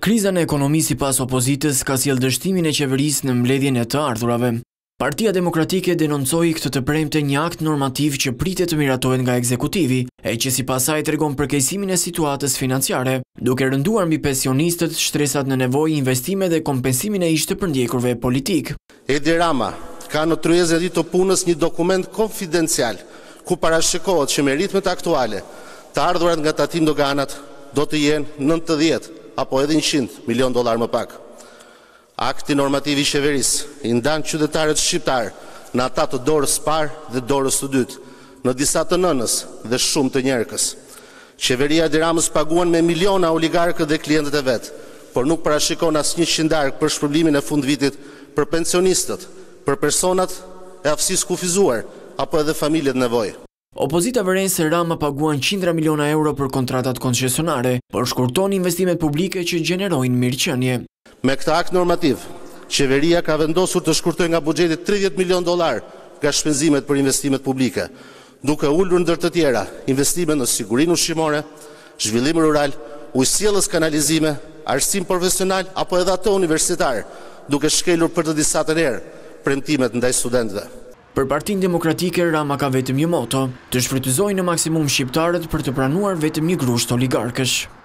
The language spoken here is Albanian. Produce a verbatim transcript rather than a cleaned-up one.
Kriza në ekonomi sipas opozitës ka sjellë dështimin e qeverisë në mbledhjen e të ardhurave. Partia Demokratike denoncoi këtë të premte një akt normativ që pritet të miratohet nga ekzekutivi, e që sipas saj tregon përkeqësimin e situatës financiare, duke rënduar mbi pensionistët, shtresat në nevojë, investime dhe kompensimin e ish të përndjekurve politik. Edi Rama ka në tryezën e ditë të punës një dokument konfidencial ku parashikohet që me ritmet aktuale të ardhurat nga tatim doganat do të jenë nëntëdhjetë apo edhe njëqind milion dollar më pak. Akti normativ i qeverisë i ndan qytetarët shqiptar në ata të dorës parë dhe dorës së dytë, në disa të nënës dhe shumë të njerëkës. Qeveria e Ramës paguan me miliona oligarkët dhe klientët e vet, por nuk parashikon asnjë qindark për shpërblimin e fundvitit për pensionistët, për personat e aftësisë kufizuar apo edhe familjet në nevojë. Opozita vëren se Rama paguan qindra miliona euro për kontratat koncesionare, por shkurton investimet publike që gjenerojnë mirëqenie. Me këtë akt normativ, qeveria ka vendosur të shkurtojë nga buxheti tridhjetë milion dollar nga shpenzimet për investimet publike, duke ulur ndër të tjera investime në sigurinë ushqimore, zhvillim rural, ujësjellës kanalizime, arsim profesional apo edhe ato universitar, duke shkelur për të disa të herë premtimet ndaj studentëve. Për Partinë Demokratike, Rama ka vetëm një moto, të shfrytëzojë në maksimum shqiptarët për të pranuar vetëm një grusht oligarkësh.